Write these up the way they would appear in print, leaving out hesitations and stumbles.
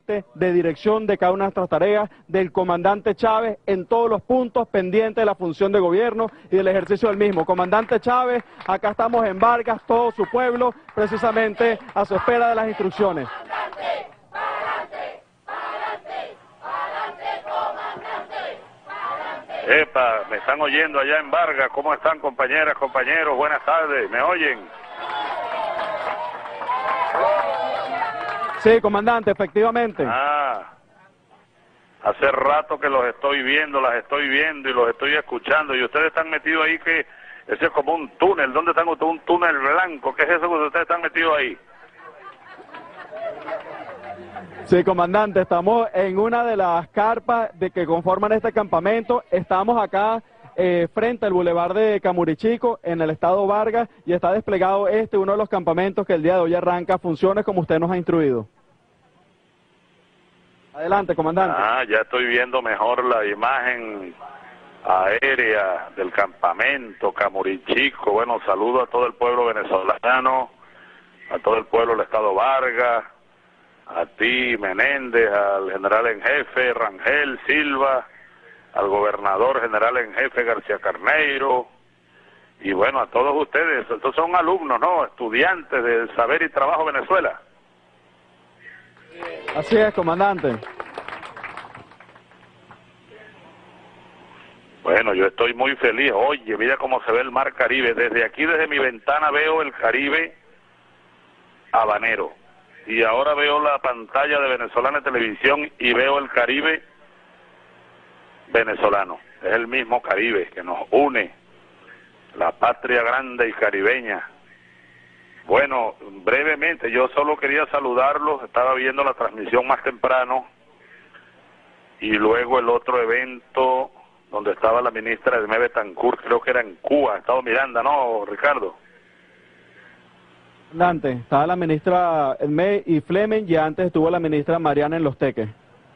norte, de dirección de cada una de nuestras tareas, del comandante Chávez en todos los puntos pendientes de la función de gobierno y del ejercicio del mismo. Comandante Chávez, acá estamos en Vargas, todo su pueblo, precisamente a su espera de las instrucciones. Epa, me están oyendo allá en Vargas. ¿Cómo están, compañeras, compañeros? Buenas tardes, ¿me oyen? Sí, comandante, efectivamente. Hace rato que los estoy viendo, las estoy viendo y los estoy escuchando. Y ustedes están metidos ahí, que ese es como un túnel. ¿Dónde están ustedes? Un túnel blanco. ¿Qué es eso que ustedes están metidos ahí? Sí, comandante, estamos en una de las carpas que conforman este campamento. Estamos acá frente al bulevar de Camurichico, en el estado Vargas, y está desplegado uno de los campamentos que el día de hoy arranca funciones como usted nos ha instruido. Adelante, comandante. Ya estoy viendo mejor la imagen aérea del campamento Camurichico. Bueno, saludo a todo el pueblo venezolano, a todo el pueblo del estado Vargas, a ti, Menéndez, al general en jefe Rangel Silva, al gobernador general en jefe García Carneiro, y bueno, a todos ustedes. Estos son alumnos, ¿no? Estudiantes del Saber y Trabajo Venezuela. Así es, comandante. Bueno, yo estoy muy feliz. Oye, mira cómo se ve el mar Caribe. Desde aquí, desde mi ventana, veo el Caribe habanero. Y ahora veo la pantalla de Venezolana Televisión y veo el Caribe venezolano. Es el mismo Caribe que nos une, la patria grande y caribeña. Bueno, brevemente, yo solo quería saludarlos. Estaba viendo la transmisión más temprano y luego el otro evento donde estaba la ministra Edmé Betancourt, creo que era en Cuba, Estado Miranda, ¿no, Ricardo? Comandante, estaba la ministra Edmé y Flemen, y antes estuvo la ministra Mariana en Los Teques.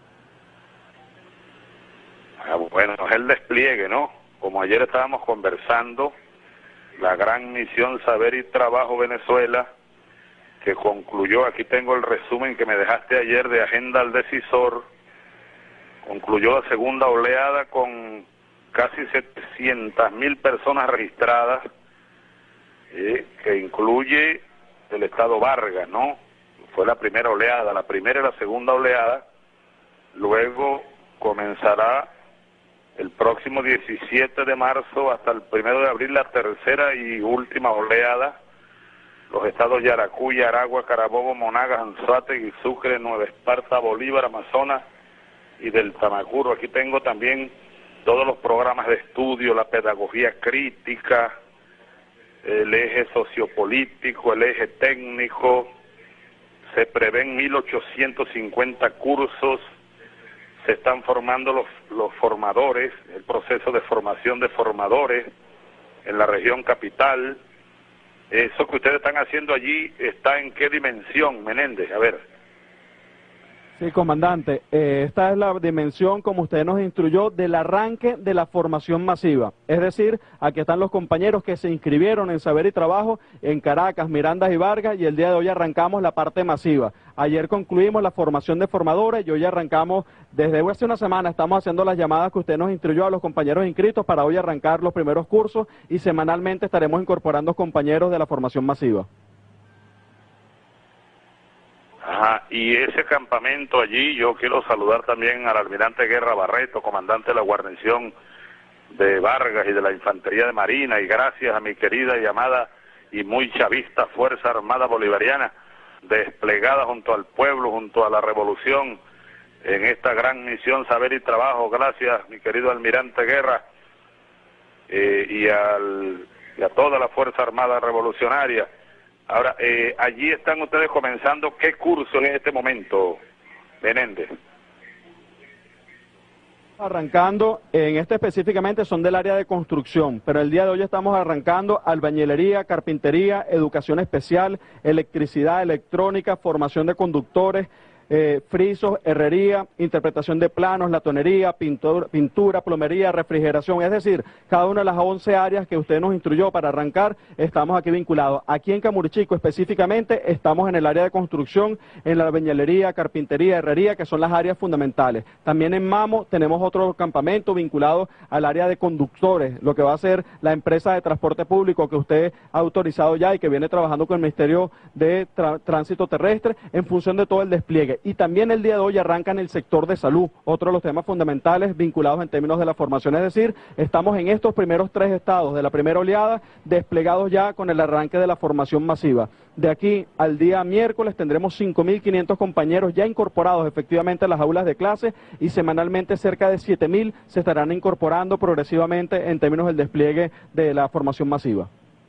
Bueno, es el despliegue, ¿no? Como ayer estábamos conversando, la gran misión Saber y Trabajo Venezuela, que concluyó, aquí tengo el resumen que me dejaste ayer de Agenda al Decisor, concluyó la segunda oleada con casi 700.000 personas registradas, que incluye el estado Vargas, ¿no? Fue la primera oleada, la primera y la segunda oleada. Luego comenzará el próximo 17 de marzo hasta el 1 de abril la tercera y última oleada. Los estados Yaracuy, Aragua, Carabobo, Monagas, Anzoátegui, Sucre, Nueva Esparta, Bolívar, Amazonas y del Tamacuro. Aquí tengo también todos los programas de estudio, la pedagogía crítica, el eje sociopolítico, el eje técnico. Se prevén 1.850 cursos. Se están formando los formadores, el proceso de formación de formadores en la región capital. Eso que ustedes están haciendo allí, ¿está en qué dimensión, Menéndez? A ver. Sí, comandante, esta es la dimensión, como usted nos instruyó, del arranque de la formación masiva. Es decir, aquí están los compañeros que se inscribieron en Saber y Trabajo en Caracas, Miranda y Vargas, y el día de hoy arrancamos la parte masiva. Ayer concluimos la formación de formadores y hoy arrancamos, desde hace una semana estamos haciendo las llamadas que usted nos instruyó a los compañeros inscritos para hoy arrancar los primeros cursos, y semanalmente estaremos incorporando compañeros de la formación masiva. Ajá, y ese campamento allí, yo quiero saludar también al almirante Guerra Barreto, comandante de la guarnición de Vargas y de la Infantería de Marina, y gracias a mi querida y amada y muy chavista Fuerza Armada Bolivariana, desplegada junto al pueblo, junto a la revolución, en esta gran misión Saber y Trabajo. Gracias, mi querido almirante Guerra, y a toda la Fuerza Armada Revolucionaria. Ahora, allí están ustedes comenzando, ¿qué curso en este momento, Menéndez? Arrancando, en este específicamente son del área de construcción, pero el día de hoy estamos arrancando albañilería, carpintería, educación especial, electricidad, electrónica, formación de conductores, frisos, herrería, interpretación de planos, latonería, pintura, plomería, refrigeración, es decir, cada una de las 11 áreas que usted nos instruyó para arrancar, estamos aquí vinculados. Aquí en Camurichico específicamente estamos en el área de construcción, en la albañilería, carpintería, herrería, que son las áreas fundamentales. También en Mamo tenemos otro campamento vinculado al área de conductores, lo que va a ser la empresa de transporte público que usted ha autorizado ya y que viene trabajando con el Ministerio de Tránsito Terrestre en función de todo el despliegue. Y también el día de hoy arranca en el sector de salud, otro de los temas fundamentales vinculados en términos de la formación, es decir, estamos en estos primeros 3 estados de la primera oleada desplegados ya con el arranque de la formación masiva. De aquí al día miércoles tendremos 5.500 compañeros ya incorporados efectivamente a las aulas de clase y semanalmente cerca de 7.000 se estarán incorporando progresivamente en términos del despliegue de la formación masiva.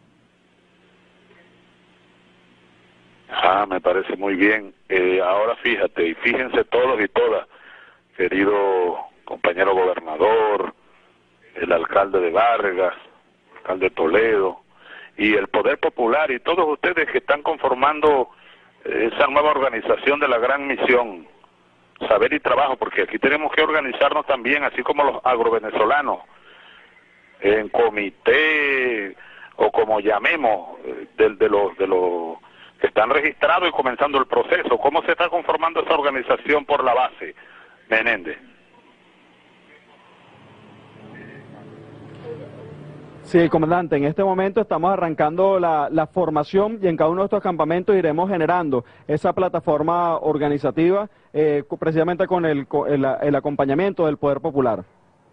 Me parece muy bien. Ahora fíjate, y fíjense todos y todas, querido compañero gobernador, el alcalde de Vargas, el alcalde de Toledo, y el Poder Popular, y todos ustedes que están conformando esa nueva organización de la gran misión, Saber y Trabajo, porque aquí tenemos que organizarnos también, así como los agrovenezolanos, en comité, o como llamemos, de los que están registrados y comenzando el proceso. ¿Cómo se está conformando esa organización por la base, Menéndez? Sí, comandante, en este momento estamos arrancando la formación y en cada uno de estos campamentos iremos generando esa plataforma organizativa precisamente con el acompañamiento del Poder Popular.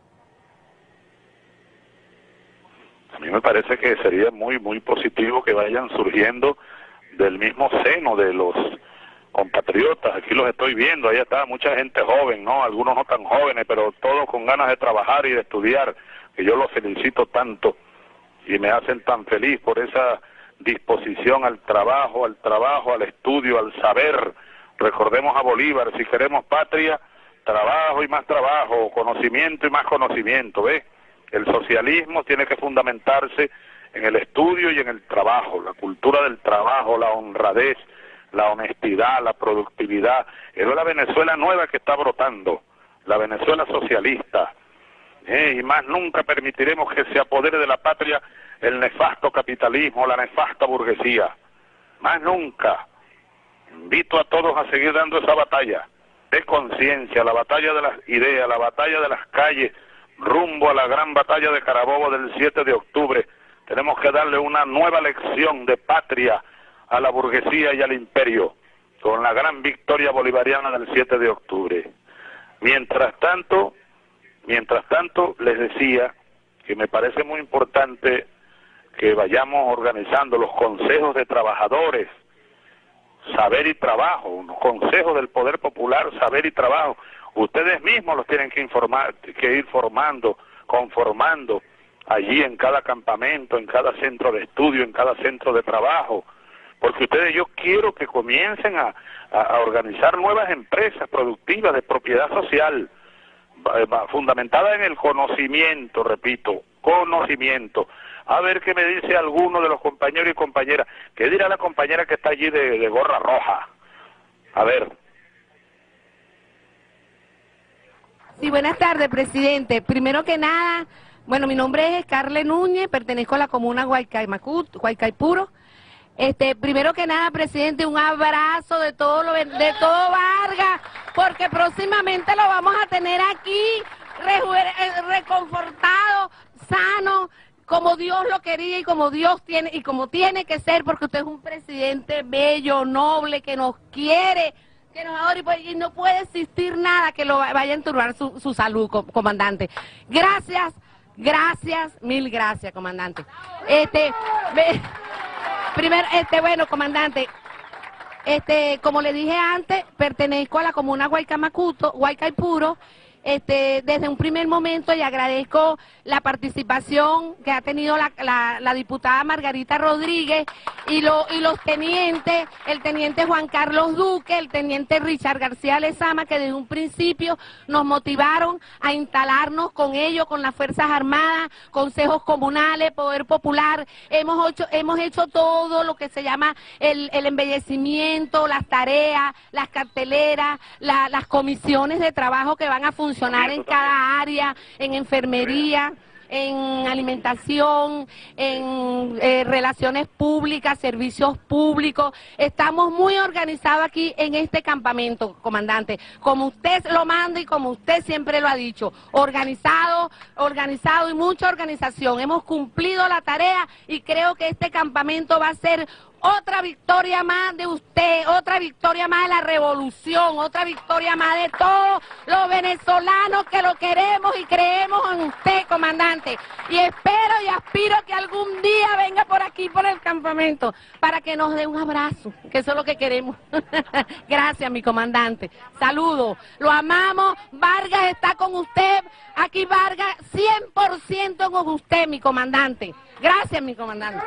A mí me parece que sería muy positivo que vayan surgiendo del mismo seno de los compatriotas. Aquí los estoy viendo, ahí está mucha gente joven, ¿no? Algunos no tan jóvenes, pero todos con ganas de trabajar y de estudiar, que yo los felicito tanto y me hacen tan feliz por esa disposición al trabajo, al estudio, al saber. Recordemos a Bolívar: si queremos patria, trabajo y más trabajo, conocimiento y más conocimiento, ¿ves? El socialismo tiene que fundamentarse en el estudio y en el trabajo, la cultura del trabajo, la honradez, la honestidad, la productividad. Es la Venezuela nueva que está brotando, la Venezuela socialista. Y más nunca permitiremos que se apodere de la patria el nefasto capitalismo, la nefasta burguesía. Más nunca. Invito a todos a seguir dando esa batalla de conciencia, la batalla de las ideas, la batalla de las calles, rumbo a la gran batalla de Carabobo del 7 de octubre. Tenemos que darle una nueva lección de patria a la burguesía y al imperio, con la gran victoria bolivariana del 7 de octubre. Mientras tanto, les decía que me parece muy importante que vayamos organizando los consejos de trabajadores, Saber y Trabajo, los consejos del Poder Popular, Saber y Trabajo. Ustedes mismos los tienen que ir formando, conformando, allí en cada campamento, en cada centro de estudio, en cada centro de trabajo, porque yo quiero que comiencen a organizar nuevas empresas productivas de propiedad social, fundamentada en el conocimiento, repito, conocimiento. A ver qué me dice alguno de los compañeros y compañeras. ¿Qué dirá la compañera que está allí de gorra roja? A ver. Sí, buenas tardes, presidente. Primero que nada, bueno, mi nombre es Scarlett Núñez, pertenezco a la comuna Guaycaipuro. Primero que nada, presidente, un abrazo de todo Vargas, porque próximamente lo vamos a tener aquí, reconfortado, sano, como Dios lo quería y como Dios tiene, y como tiene que ser, porque usted es un presidente bello, noble, que nos quiere, que nos adora, y no puede existir nada que lo vaya a enturbar su salud, comandante. Gracias, mil gracias, comandante. Primero, bueno, comandante, como le dije antes, pertenezco a la comuna Guaycaipuro desde un primer momento, y agradezco la participación que ha tenido la diputada Margarita Rodríguez y los tenientes, el teniente Juan Carlos Duque, el teniente Richard García Lezama, que desde un principio nos motivaron a instalarnos con ellos, con las Fuerzas Armadas, consejos comunales, Poder Popular. Hemos hecho todo lo que se llama el embellecimiento, las tareas, las carteleras, las comisiones de trabajo que van a funcionar en cada área, en enfermería, en alimentación, en relaciones públicas, servicios públicos. Estamos muy organizados aquí en este campamento, comandante, como usted lo manda y como usted siempre lo ha dicho, organizado y mucha organización. Hemos cumplido la tarea y creo que este campamento va a ser otra victoria más de usted, otra victoria más de la revolución, otra victoria más de todos los venezolanos que lo queremos y creemos en usted, comandante. Y espero y aspiro que algún día venga por aquí, por el campamento, para que nos dé un abrazo, que eso es lo que queremos. Gracias, mi comandante. Saludos, lo amamos. Vargas está con usted. Aquí Vargas 100% con usted, mi comandante. Gracias, mi comandante.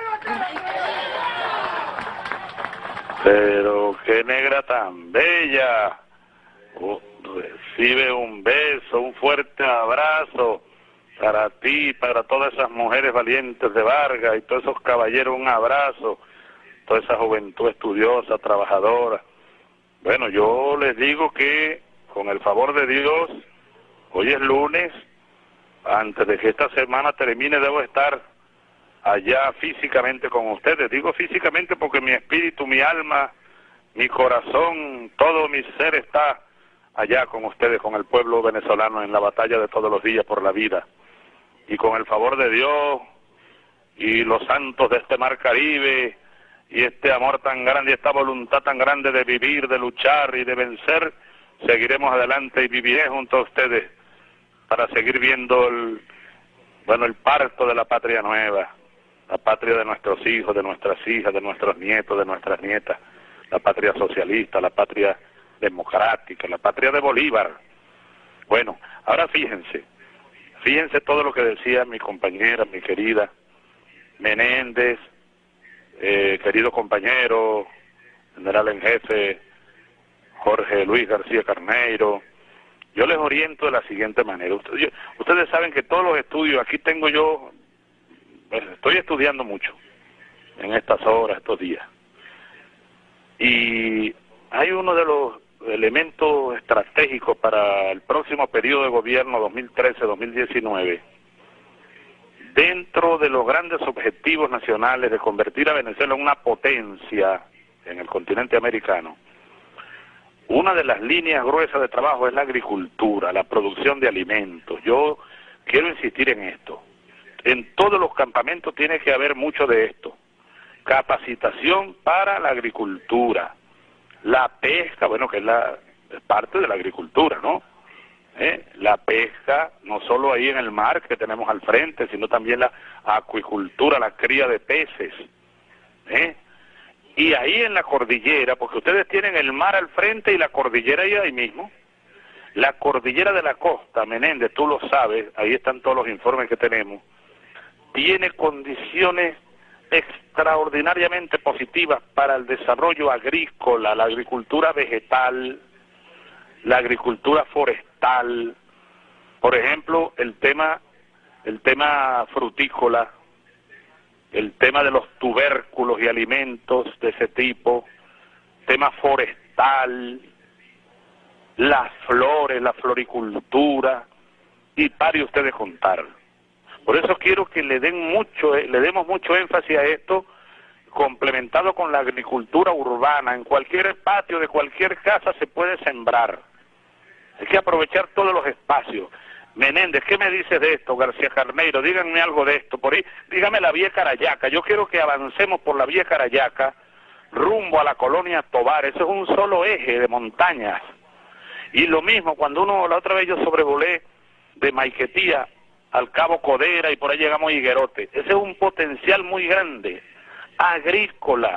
Pero qué negra tan bella. Recibe un beso, un fuerte abrazo para ti, para todas esas mujeres valientes de Vargas y todos esos caballeros, un abrazo, toda esa juventud estudiosa, trabajadora. Bueno, yo les digo que con el favor de Dios, hoy es lunes, antes de que esta semana termine debo estar allá físicamente con ustedes. Digo físicamente porque mi espíritu, mi alma, mi corazón, todo mi ser está allá con ustedes, con el pueblo venezolano en la batalla de todos los días por la vida. Y con el favor de Dios y los santos de este mar Caribe y este amor tan grande y esta voluntad tan grande de vivir, de luchar y de vencer, seguiremos adelante y viviré junto a ustedes para seguir viendo el parto de la patria nueva. La patria de nuestros hijos, de nuestras hijas, de nuestros nietos, de nuestras nietas, la patria socialista, la patria democrática, la patria de Bolívar. Bueno, ahora fíjense todo lo que decía mi compañera, mi querida Menéndez, querido compañero, general en jefe Jorge Luis García Carneiro. Yo les oriento de la siguiente manera. Ustedes saben que todos los estudios, aquí tengo yo, estoy estudiando mucho en estas horas, estos días. Y hay uno de los elementos estratégicos para el próximo periodo de gobierno 2013-2019, dentro de los grandes objetivos nacionales de convertir a Venezuela en una potencia en el continente americano. Una de las líneas gruesas de trabajo es la agricultura, la producción de alimentos. Yo quiero insistir en esto. En todos los campamentos tiene que haber mucho de esto. Capacitación para la agricultura. La pesca, bueno, que es parte de la agricultura, ¿no? La pesca, no solo ahí en el mar que tenemos al frente, sino también la acuicultura, la cría de peces. Y ahí en la cordillera, porque ustedes tienen el mar al frente y la cordillera ahí mismo. La cordillera de la costa, Menéndez, tú lo sabes, ahí están todos los informes que tenemos, tiene condiciones extraordinariamente positivas para el desarrollo agrícola, la agricultura vegetal, la agricultura forestal, por ejemplo, el tema frutícola, el tema de los tubérculos y alimentos de ese tipo, tema forestal, las flores, la floricultura, y pare usted de contar. Por eso quiero que le demos mucho énfasis a esto, complementado con la agricultura urbana. En cualquier patio de cualquier casa se puede sembrar. Hay que aprovechar todos los espacios. Menéndez, ¿qué me dices de esto? García Carneiro, díganme algo de esto. Por ahí, dígame la vía Carayaca. Yo quiero que avancemos por la vía Carayaca rumbo a la colonia Tovar. Eso es un solo eje de montañas. Y lo mismo, cuando la otra vez yo sobrevolé de Maiquetía al Cabo Codera y por ahí llegamos a Higuerote. Ese es un potencial muy grande, agrícola,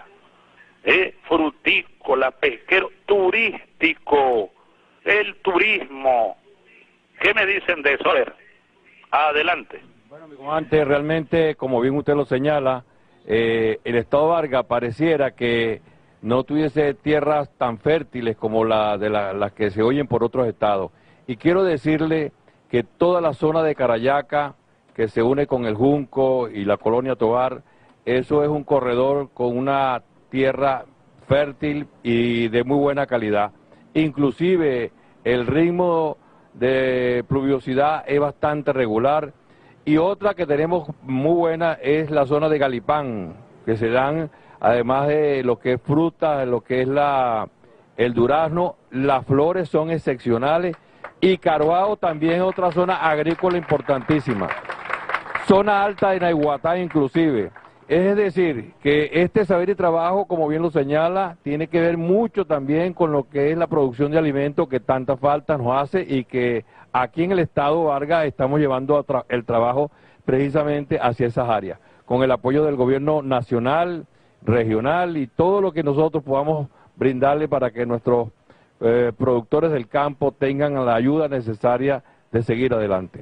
frutícola, pesquero, turístico, el turismo. ¿Qué me dicen de eso? A ver, adelante. Bueno, mi comandante, realmente, como bien usted lo señala, el estado Vargas pareciera que no tuviese tierras tan fértiles como las que se oyen por otros estados. Y quiero decirle que toda la zona de Carayaca, que se une con el Junco y la colonia Tovar, eso es un corredor con una tierra fértil y de muy buena calidad. Inclusive el ritmo de pluviosidad es bastante regular. Y otra que tenemos muy buena es la zona de Galipán, que se dan, además de lo que es fruta, lo que es el durazno, las flores son excepcionales. Y Carvao también es otra zona agrícola importantísima. Zona alta de Naiguatá inclusive. Es decir, que este saber y trabajo, como bien lo señala, tiene que ver mucho también con lo que es la producción de alimentos que tanta falta nos hace y que aquí en el estado Vargas estamos llevando el trabajo precisamente hacia esas áreas, con el apoyo del gobierno nacional, regional y todo lo que nosotros podamos brindarle para que nuestros productores del campo tengan la ayuda necesaria de seguir adelante.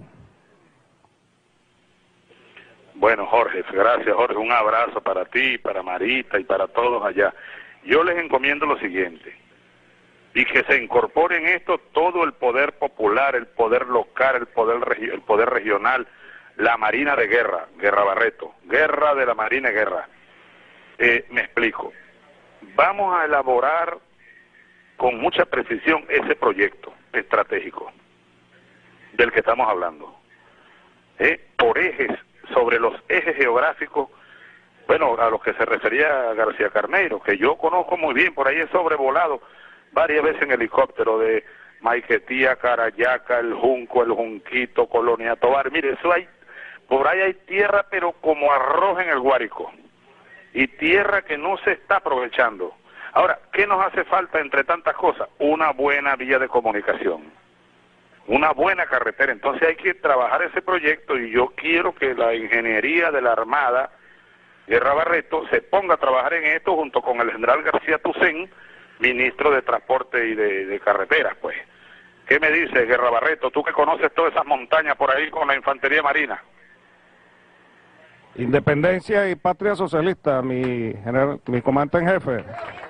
Bueno, Jorge, gracias, Jorge. Un abrazo para ti, para Marita y para todos allá. Yo les encomiendo lo siguiente, y que se incorpore en esto todo el poder popular, el poder local, el poder regional, la Marina de Guerra, Guerra Barreto, Guerra de la Marina de Guerra. Me explico. Vamos a elaborar con mucha precisión ese proyecto estratégico del que estamos hablando. Por ejes, sobre los ejes geográficos, bueno, a los que se refería García Carneiro, que yo conozco muy bien, por ahí he sobrevolado varias veces en helicóptero de Maiquetía, Carayaca, el Junco, el Junquito, Colonia Tovar. Mire, eso hay, por ahí hay tierra, pero como arroz en el Guárico, y tierra que no se está aprovechando. Ahora, ¿qué nos hace falta entre tantas cosas? Una buena vía de comunicación, una buena carretera. Entonces hay que trabajar ese proyecto y yo quiero que la ingeniería de la Armada, Guerra Barreto, se ponga a trabajar en esto junto con el general García Tucen, ministro de Transporte y de Carreteras, pues. ¿Qué me dices, Guerra Barreto? Tú que conoces todas esas montañas por ahí con la Infantería Marina. Independencia y Patria Socialista, mi comandante en jefe.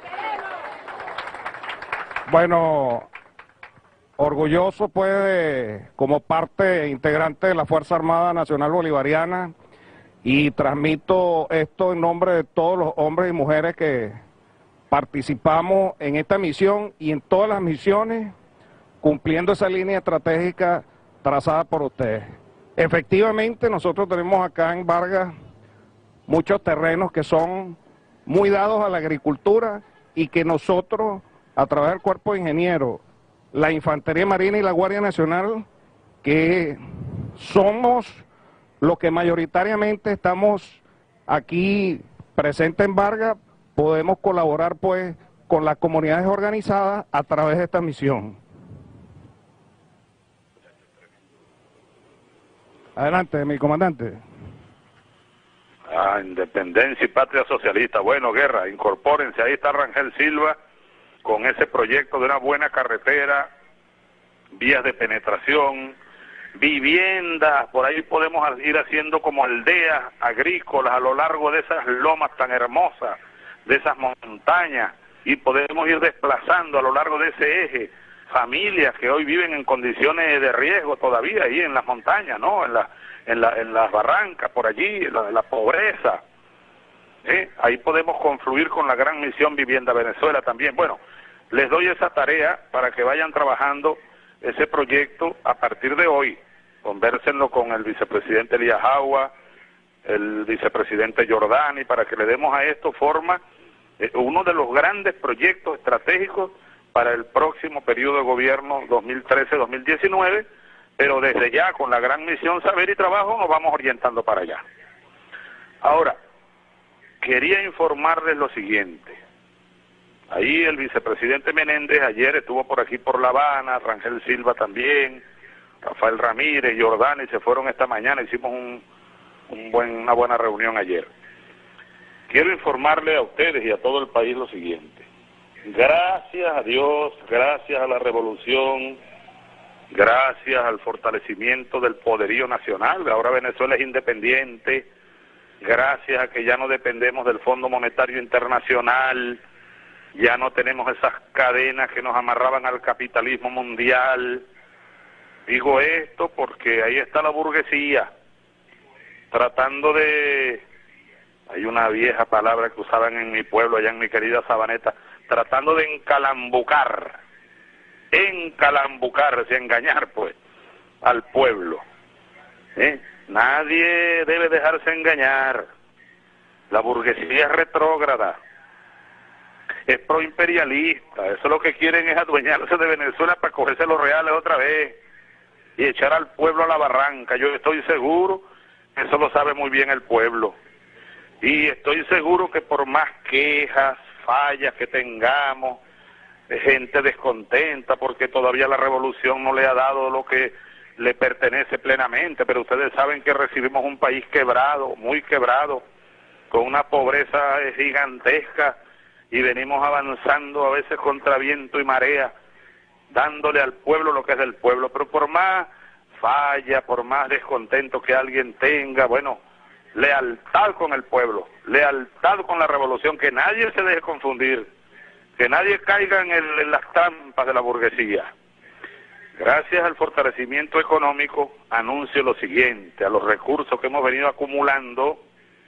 Bueno, orgulloso pues como parte integrante de la Fuerza Armada Nacional Bolivariana, y transmito esto en nombre de todos los hombres y mujeres que participamos en esta misión y en todas las misiones, cumpliendo esa línea estratégica trazada por ustedes. Efectivamente, nosotros tenemos acá en Vargas muchos terrenos que son muy dados a la agricultura y que nosotros, a través del Cuerpo de Ingenieros, la Infantería Marina y la Guardia Nacional, que somos los que mayoritariamente estamos aquí presentes en Vargas, podemos colaborar pues con las comunidades organizadas a través de esta misión. Adelante, mi comandante. Independencia y Patria Socialista. Bueno, Guerra, incorpórense. Ahí está Rangel Silva con ese proyecto de una buena carretera, vías de penetración, viviendas. Por ahí podemos ir haciendo como aldeas agrícolas a lo largo de esas lomas tan hermosas, de esas montañas, y podemos ir desplazando a lo largo de ese eje familias que hoy viven en condiciones de riesgo todavía ahí en las montañas, ¿no? En las barrancas, por allí, la pobreza. Ahí podemos confluir con la gran misión Vivienda Venezuela también. Bueno, les doy esa tarea para que vayan trabajando ese proyecto a partir de hoy. Convérsenlo con el vicepresidente Elías Agua, el vicepresidente Giordani, para que le demos a esto forma, uno de los grandes proyectos estratégicos para el próximo periodo de gobierno 2013-2019, pero desde ya con la gran misión Saber y Trabajo nos vamos orientando para allá. Ahora, quería informarles lo siguiente. Ahí el vicepresidente Menéndez ayer estuvo por aquí por La Habana, Rangel Silva también, Rafael Ramírez, Giordani se fueron esta mañana, hicimos una buena reunión ayer. Quiero informarle a ustedes y a todo el país lo siguiente. Gracias a Dios, gracias a la revolución, gracias al fortalecimiento del poderío nacional, ahora Venezuela es independiente, gracias a que ya no dependemos del Fondo Monetario Internacional, ya no tenemos esas cadenas que nos amarraban al capitalismo mundial. Digo esto porque ahí está la burguesía, tratando de... Hay una vieja palabra que usaban en mi pueblo, allá en mi querida Sabaneta, tratando de encalambucar, engañar pues, al pueblo. Nadie debe dejarse engañar. La burguesía es retrógrada, es proimperialista, eso lo que quieren es adueñarse de Venezuela para cogerse los reales otra vez y echar al pueblo a la barranca. Yo estoy seguro que eso lo sabe muy bien el pueblo. Y estoy seguro que por más quejas, fallas que tengamos, gente descontenta porque todavía la revolución no le ha dado lo que le pertenece plenamente, pero ustedes saben que recibimos un país quebrado, muy quebrado, con una pobreza gigantesca, y venimos avanzando a veces contra viento y marea, dándole al pueblo lo que es del pueblo. Pero por más falla, por más descontento que alguien tenga, bueno, lealtad con el pueblo, lealtad con la revolución, que nadie se deje confundir, que nadie caiga en las trampas de la burguesía. Gracias al fortalecimiento económico, anuncio lo siguiente: a los recursos que hemos venido acumulando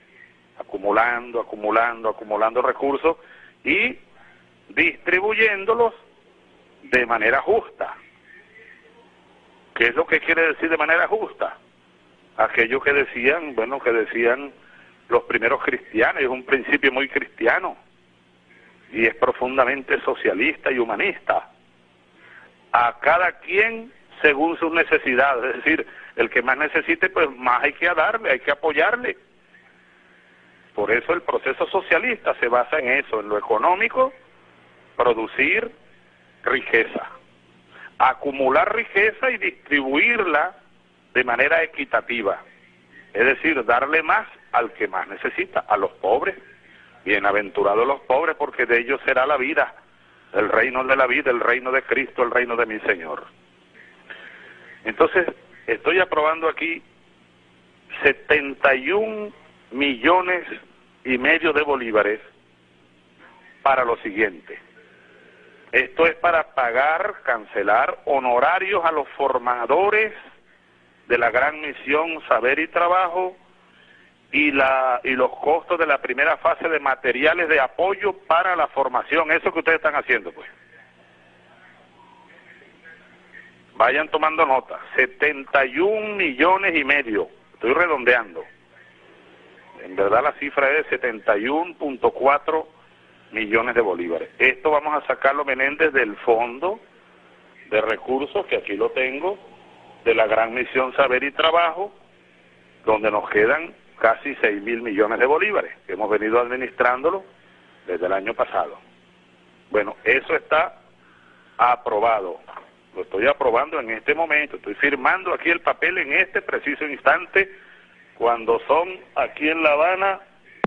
recursos y distribuyéndolos de manera justa. ¿Qué es lo que quiere decir de manera justa? Aquello que decían, bueno, que decían los primeros cristianos, es un principio muy cristiano y es profundamente socialista y humanista. A cada quien según sus necesidades, es decir, el que más necesite, pues más hay que darle, hay que apoyarle. Por eso el proceso socialista se basa en eso, en lo económico, producir riqueza, acumular riqueza y distribuirla de manera equitativa, es decir, darle más al que más necesita, a los pobres. Bienaventurados los pobres, porque de ellos será la vida, el reino de la vida, el reino de Cristo, el reino de mi Señor. Entonces, estoy aprobando aquí 71,5 millones de bolívares para lo siguiente. Esto es para pagar, cancelar honorarios a los formadores de la gran misión Saber y Trabajo y los costos de la primera fase de materiales de apoyo para la formación, eso que ustedes están haciendo, pues. Vayan tomando nota, 71,5 millones, estoy redondeando. En verdad la cifra es 71,4 millones de bolívares. Esto vamos a sacarlo, Menéndez, del fondo de recursos, que aquí lo tengo, de la gran misión Saber y Trabajo, donde nos quedan casi 6,000 millones de bolívares, que hemos venido administrándolo desde el año pasado. Bueno, eso está aprobado, lo estoy aprobando en este momento, estoy firmando aquí el papel en este preciso instante, cuando son aquí en La Habana.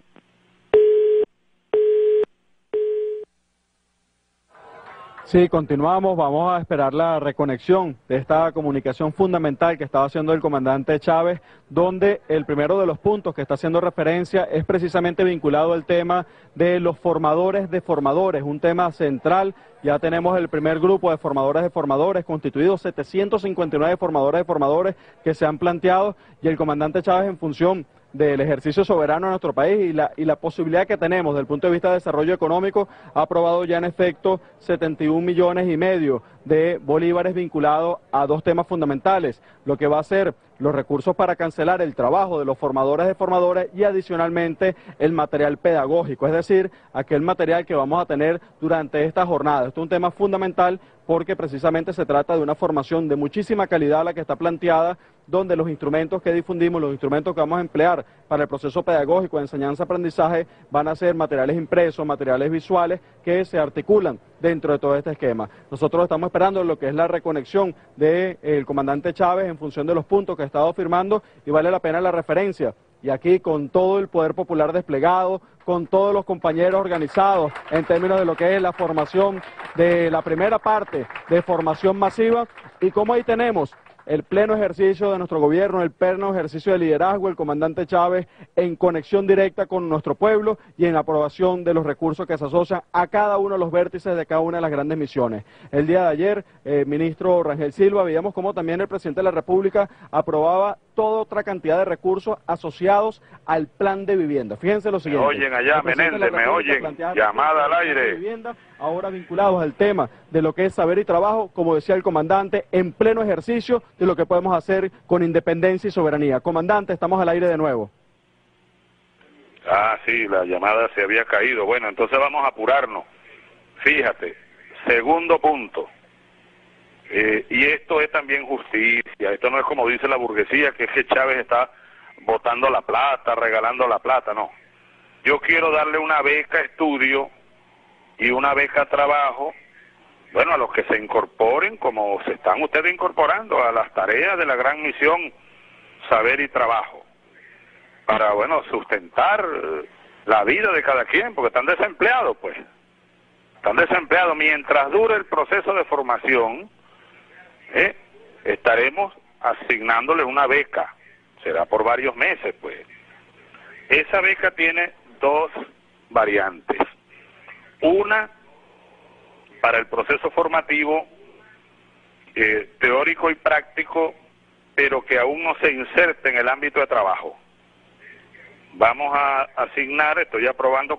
Sí, continuamos, vamos a esperar la reconexión de esta comunicación fundamental que estaba haciendo el comandante Chávez, donde el primero de los puntos que está haciendo referencia es precisamente vinculado al tema de los formadores de formadores, un tema central. Ya tenemos el primer grupo de formadores constituidos, 759 formadores de formadores que se han planteado, y el comandante Chávez, en función del ejercicio soberano de nuestro país y la posibilidad que tenemos desde el punto de vista de desarrollo económico, ha aprobado ya en efecto 71,5 millones de bolívares vinculados a dos temas fundamentales: lo que va a ser los recursos para cancelar el trabajo de los formadores de formadores y adicionalmente el material pedagógico, es decir, aquel material que vamos a tener durante esta jornada. Esto es un tema fundamental porque precisamente se trata de una formación de muchísima calidad la que está planteada, donde los instrumentos que difundimos, los instrumentos que vamos a emplear para el proceso pedagógico de enseñanza-aprendizaje van a ser materiales impresos, materiales visuales que se articulan dentro de todo este esquema. Nosotros estamos esperando lo que es la reconexión del comandante Chávez en función de los puntos que ha estado firmando, y vale la pena la referencia y aquí con todo el poder popular desplegado, con todos los compañeros organizados en términos de lo que es la formación de la primera parte de formación masiva, y como ahí tenemos el pleno ejercicio de nuestro gobierno, el pleno ejercicio de liderazgo, el comandante Chávez en conexión directa con nuestro pueblo y en la aprobación de los recursos que se asocian a cada uno de los vértices de cada una de las grandes misiones. El día de ayer, ministro Rangel Silva, veíamos cómo también el presidente de la República aprobaba toda otra cantidad de recursos asociados al plan de vivienda. Fíjense lo siguiente. Me oyen allá, Menéndez, me oyen. Llamada al aire. Vivienda, ahora vinculados al tema de lo que es saber y trabajo, como decía el comandante, en pleno ejercicio de lo que podemos hacer con independencia y soberanía. Comandante, estamos al aire de nuevo. Ah, sí, la llamada se había caído. Bueno, entonces vamos a apurarnos. Fíjate, segundo punto. Y esto es también justicia. Esto no es como dice la burguesía, que es que Chávez está botando la plata, regalando la plata, no. Yo quiero darle una beca estudio y una beca trabajo, bueno, a los que se incorporen, como se están ustedes incorporando a las tareas de la gran misión Saber y Trabajo, para, bueno, sustentar la vida de cada quien, porque están desempleados, pues. Están desempleados. Mientras dure el proceso de formación, estaremos asignándoles una beca. Será por varios meses, pues. Esa beca tiene dos variantes. Una, para el proceso formativo, teórico y práctico, pero que aún no se inserte en el ámbito de trabajo. Vamos a asignar, estoy aprobando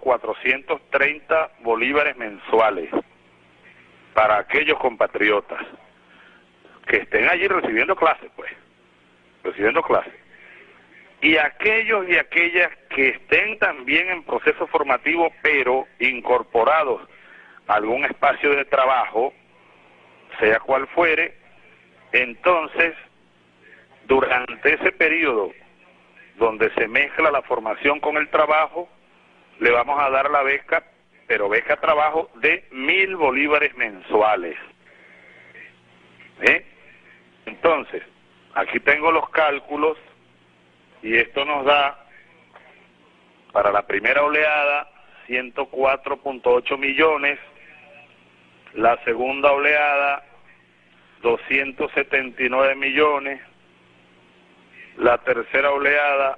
430 bolívares mensuales para aquellos compatriotas que estén allí recibiendo clases, pues, recibiendo clases. Y aquellos y aquellas que estén también en proceso formativo, pero incorporados a algún espacio de trabajo, sea cual fuere, entonces, durante ese periodo donde se mezcla la formación con el trabajo, le vamos a dar la beca, pero beca trabajo de 1.000 bolívares mensuales. Entonces, aquí tengo los cálculos, y esto nos da, para la primera oleada, 104.8 millones, la segunda oleada, 279 millones, la tercera oleada,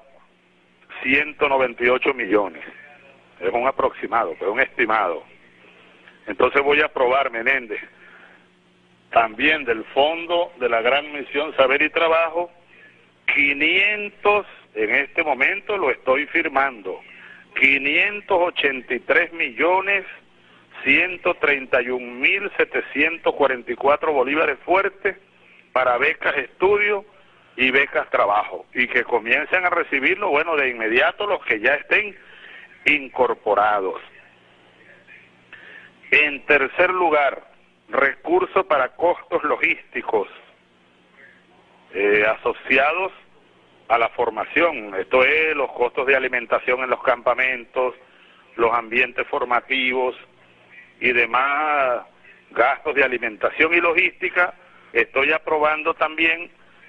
198 millones. Es un aproximado, pero un estimado. Entonces voy a aprobar, Menéndez, también del fondo de la gran misión Saber y Trabajo, 500, en este momento lo estoy firmando, 583.131.744 bolívares fuertes para becas estudio y becas trabajo, y que comiencen a recibirlo, bueno, de inmediato los que ya estén incorporados. En tercer lugar, recursos para costos logísticos asociados a la formación, esto es los costos de alimentación en los campamentos, los ambientes formativos y demás gastos de alimentación y logística. Estoy aprobando también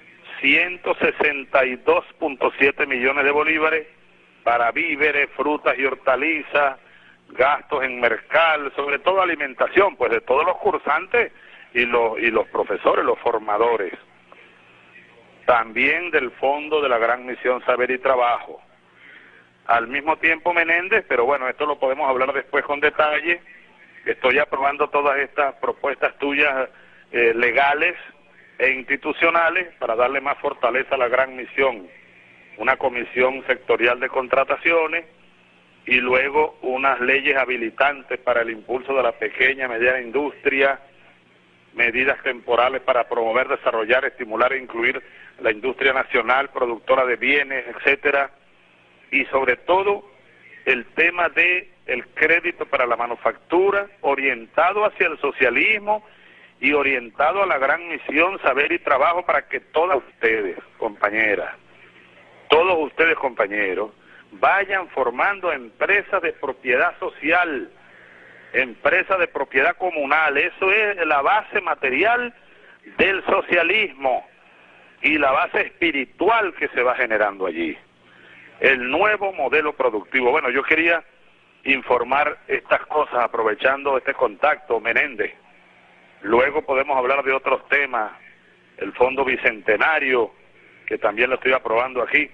162.7 millones de bolívares para víveres, frutas y hortalizas, gastos en mercal, sobre todo alimentación, pues de todos los cursantes y los profesores, los formadores. También del fondo de la gran misión Saber y Trabajo. Al mismo tiempo, Menéndez, pero bueno, esto lo podemos hablar después con detalle, estoy aprobando todas estas propuestas tuyas legales e institucionales para darle más fortaleza a la gran misión. Una comisión sectorial de contrataciones y luego unas leyes habilitantes para el impulso de la pequeña y mediana industria, medidas temporales para promover, desarrollar, estimular e incluir la industria nacional productora de bienes, etcétera, y sobre todo el tema de el crédito para la manufactura orientado hacia el socialismo y orientado a la gran misión Saber y Trabajo, para que todas ustedes, compañeras, todos ustedes, compañeros, vayan formando empresas de propiedad social, empresas de propiedad comunal. Eso es la base material del socialismo y la base espiritual que se va generando allí. el nuevo modelo productivo. Bueno, yo quería informar estas cosas aprovechando este contacto, Menéndez. Luego podemos hablar de otros temas, el Fondo Bicentenario, que también lo estoy aprobando aquí,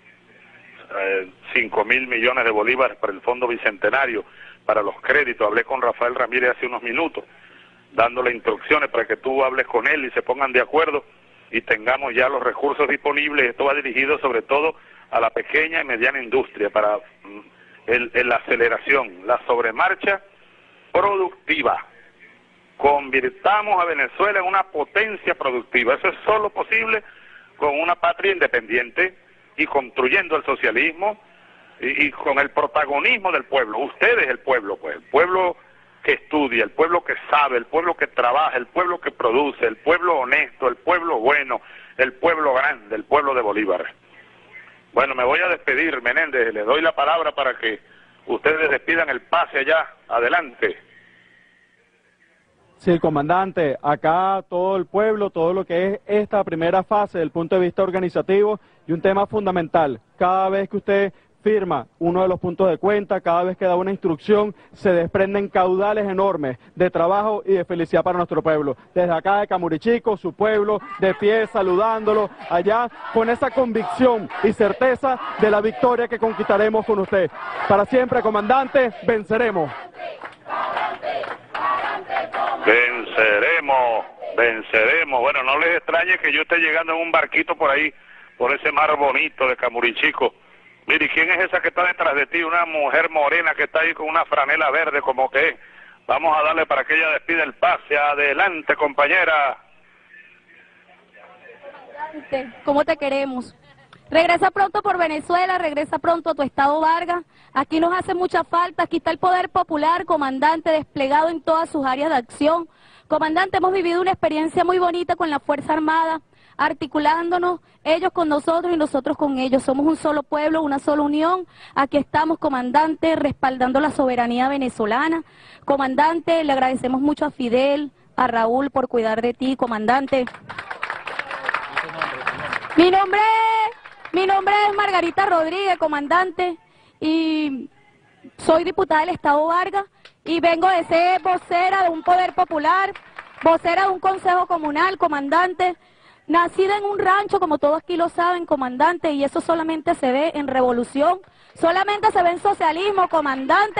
5.000 millones de bolívares para el Fondo Bicentenario, para los créditos. Hablé con Rafael Ramírez hace unos minutos, dándole instrucciones para que tú hables con él y se pongan de acuerdo y tengamos ya los recursos disponibles. Esto va dirigido sobre todo a la pequeña y mediana industria para la aceleración, la sobremarcha productiva. Convirtamos a Venezuela en una potencia productiva. Eso es solo posible con una patria independiente y construyendo el socialismo y con el protagonismo del pueblo. Ustedes el pueblo, pues, el pueblo que estudia, el pueblo que sabe, el pueblo que trabaja, el pueblo que produce, el pueblo honesto, el pueblo bueno, el pueblo grande, el pueblo de Bolívar. Bueno, me voy a despedir, Menéndez, les doy la palabra para que ustedes despidan el pase allá, adelante. Sí, comandante, acá todo el pueblo, todo lo que es esta primera fase desde el punto de vista organizativo y un tema fundamental, cada vez que usted firma uno de los puntos de cuenta, cada vez que da una instrucción, se desprenden caudales enormes de trabajo y de felicidad para nuestro pueblo. Desde acá de Camurichico, su pueblo, de pie, saludándolo, allá, con esa convicción y certeza de la victoria que conquistaremos con usted. Para siempre, comandante, venceremos. Venceremos, venceremos. Bueno, no les extrañe que yo esté llegando en un barquito por ahí, por ese mar bonito de Camurichico. Mire, ¿quién es esa que está detrás de ti? Una mujer morena que está ahí con una franela verde, como que es. Vamos a darle para que ella despida el pase. Adelante, compañera. ¿Cómo te queremos? Regresa pronto por Venezuela, regresa pronto a tu estado Vargas. Aquí nos hace mucha falta, aquí está el poder popular, comandante, desplegado en todas sus áreas de acción. Comandante, hemos vivido una experiencia muy bonita con la Fuerza Armada, articulándonos, ellos con nosotros y nosotros con ellos. Somos un solo pueblo, una sola unión. Aquí estamos, comandante, respaldando la soberanía venezolana. Comandante, le agradecemos mucho a Fidel, a Raúl por cuidar de ti, comandante. Mi nombre es Margarita Rodríguez, comandante, y soy diputada del Estado Vargas y vengo de ser vocera de un poder popular, vocera de un consejo comunal, comandante, nacida en un rancho, como todos aquí lo saben, comandante, y eso solamente se ve en revolución, solamente se ve en socialismo, comandante,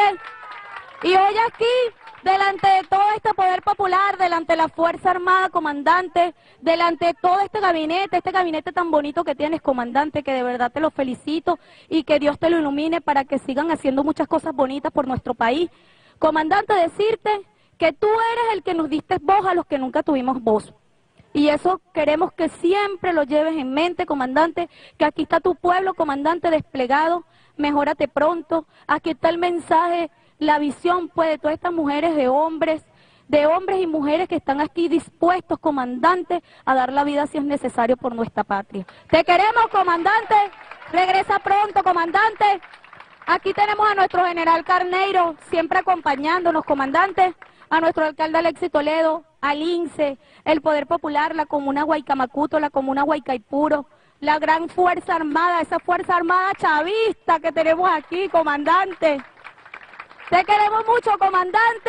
y hoy aquí, delante de todo este poder popular, delante de la Fuerza Armada, comandante, delante de todo este gabinete tan bonito que tienes, comandante, que de verdad te lo felicito y que Dios te lo ilumine para que sigan haciendo muchas cosas bonitas por nuestro país. Comandante, decirte que tú eres el que nos diste voz a los que nunca tuvimos voz. Y eso queremos que siempre lo lleves en mente, comandante, que aquí está tu pueblo, comandante, desplegado, mejórate pronto, aquí está el mensaje, la visión, pues, de todas estas mujeres, de hombres y mujeres que están aquí dispuestos, comandante, a dar la vida si es necesario por nuestra patria. Te queremos, comandante, regresa pronto, comandante. Aquí tenemos a nuestro general Carneiro, siempre acompañándonos, comandante, a nuestro alcalde Alexis Toledo, al INSE, el Poder Popular, la comuna Guaycamacuto, la comuna Guaycaipuro, la gran Fuerza Armada, esa Fuerza Armada chavista que tenemos aquí, comandante. Te queremos mucho, comandante.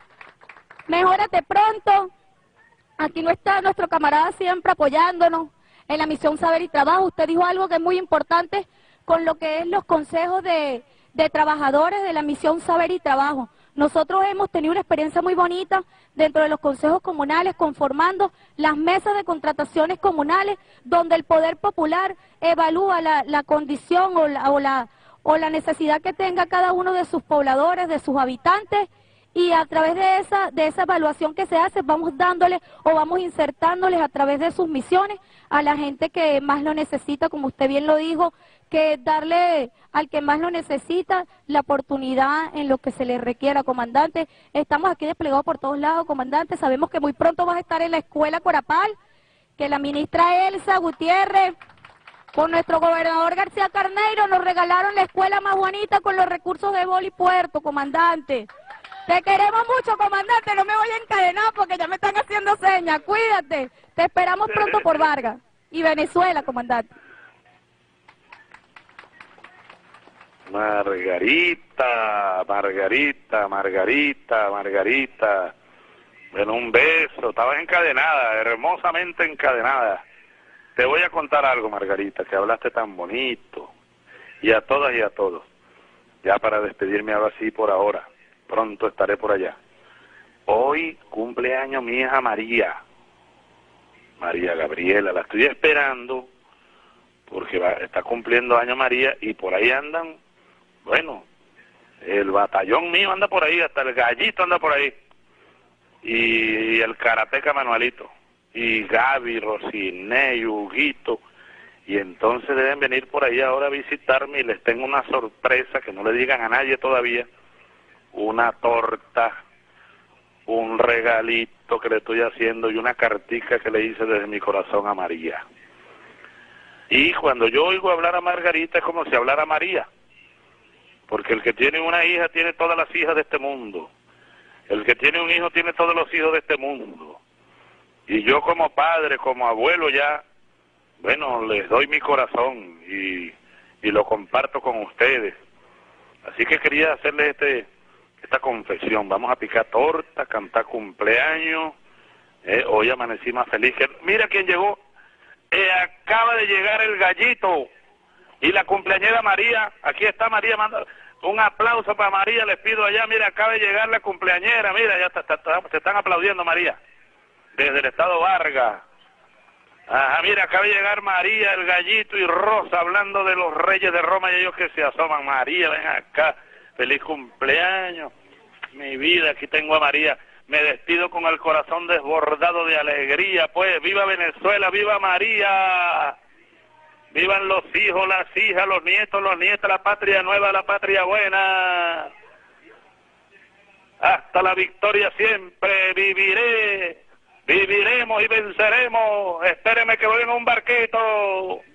Mejórate pronto. Aquí no está nuestro camarada siempre apoyándonos en la misión Saber y Trabajo. Usted dijo algo que es muy importante con lo que es los consejos de trabajadores de la misión Saber y Trabajo. Nosotros hemos tenido una experiencia muy bonita dentro de los consejos comunales, conformando las mesas de contrataciones comunales, donde el Poder Popular evalúa la condición o la necesidad que tenga cada uno de sus pobladores, de sus habitantes, y a través de esa evaluación que se hace, vamos dándole o vamos insertándoles a través de sus misiones a la gente que más lo necesita, como usted bien lo dijo, que darle al que más lo necesita la oportunidad en lo que se le requiera, comandante. Estamos aquí desplegados por todos lados, comandante. Sabemos que muy pronto vas a estar en la escuela Corapal, que la ministra Elsa Gutiérrez, con nuestro gobernador García Carneiro, nos regalaron la escuela más bonita con los recursos de Boli Puerto, comandante. Te queremos mucho, comandante, no me voy a encadenar porque ya me están haciendo señas, cuídate. Te esperamos pronto por Vargas y Venezuela, comandante. Margarita, Margarita, Margarita, Margarita. Bueno, un beso. Estabas encadenada, hermosamente encadenada. Te voy a contar algo, Margarita, que hablaste tan bonito. Y a todas y a todos. Ya para despedirme ahora sí por ahora. Pronto estaré por allá. Hoy cumpleaños mi hija María. María Gabriela. La estoy esperando porque está cumpliendo años María y por ahí andan, bueno, el batallón mío anda por ahí, hasta el gallito anda por ahí. Y el karateca Manuelito. Y Gaby, Rosiné, Huguito. Y entonces deben venir por ahí ahora a visitarme y les tengo una sorpresa que no le digan a nadie todavía. Una torta, un regalito que le estoy haciendo y una cartica que le hice desde mi corazón a María. Y cuando yo oigo hablar a Margarita es como si hablara a María. Porque el que tiene una hija tiene todas las hijas de este mundo. El que tiene un hijo tiene todos los hijos de este mundo. Y yo como padre, como abuelo ya, bueno, les doy mi corazón y lo comparto con ustedes. Así que quería hacerles esta confesión. Vamos a picar torta, cantar cumpleaños. Hoy amanecí más feliz. Mira quién llegó. Acaba de llegar el gallito. Y la cumpleañera María. Aquí está María. Manda un aplauso para María. Les pido allá. Mira, acaba de llegar la cumpleañera. Mira, ya se están aplaudiendo, María. Desde el estado Vargas. Ajá, mira, acaba de llegar María, el gallito y Rosa hablando de los reyes de Roma y ellos que se asoman. María, ven acá, feliz cumpleaños. Mi vida, aquí tengo a María. Me despido con el corazón desbordado de alegría, pues. ¡Viva Venezuela, viva María! ¡Vivan los hijos, las hijas, los nietos, la patria nueva, la patria buena! Hasta la victoria siempre, viviremos y venceremos. Espéreme que voy en un barquito.